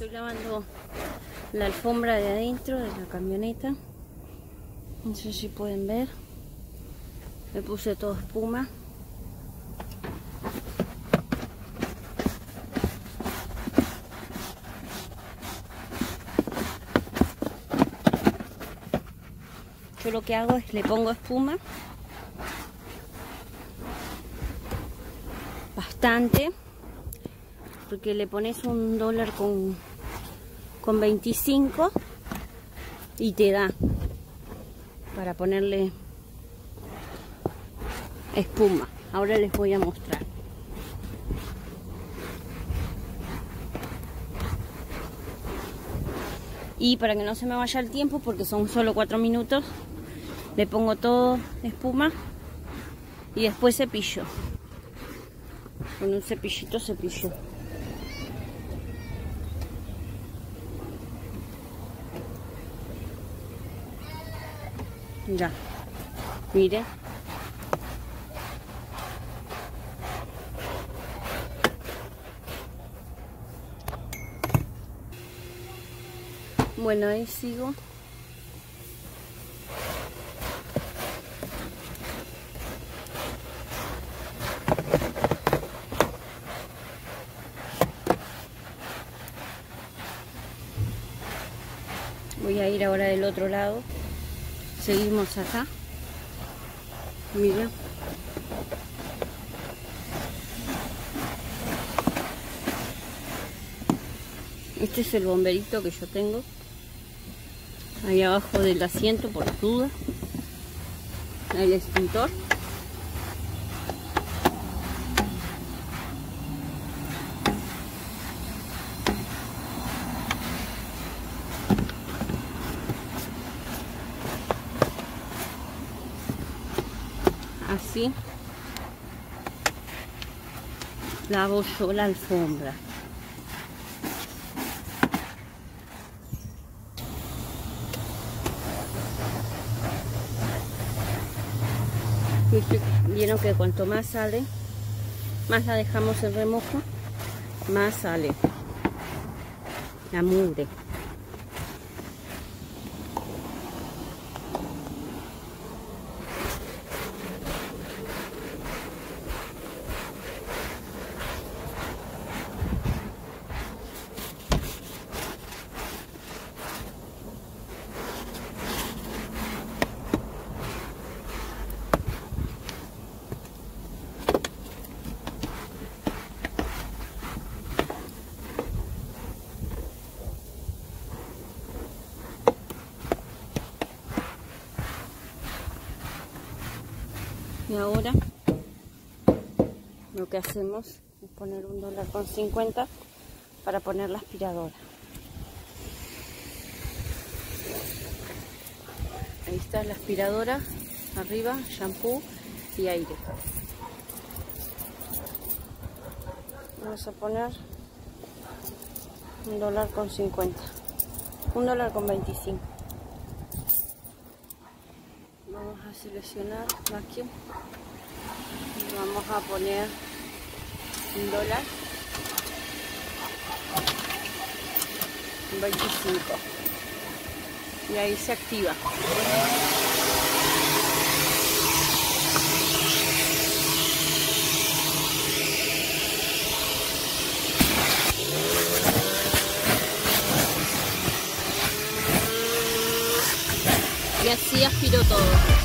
Estoy lavando la alfombra de adentro de la camioneta. No sé si pueden ver. Le puse todo espuma. Yo lo que hago es le pongo espuma. Bastante. Porque le pones $1 con 25 y te da para ponerle espuma. Ahora les voy a mostrar. Y para que no se me vaya el tiempo, porque son solo 4 minutos, le pongo todo espuma y después cepillo. Con un cepillito cepillo. Ya, mire. Bueno, ahí sigo. Voy a ir ahora del otro lado. Seguimos acá. Miren. Este es el bomberito que yo tengo. Ahí abajo del asiento por las dudas. El extintor. Así lavo yo la alfombra. Vieron que cuanto más sale, más la dejamos en remojo, más sale la mugre. Y ahora lo que hacemos es poner $1.50 para poner la aspiradora. Ahí está la aspiradora, arriba, shampoo y aire. Vamos a poner $1.50, $1.25. Vamos a seleccionar vacuum y vamos a poner $1.25. Y ahí se activa. Y así aspiro todo.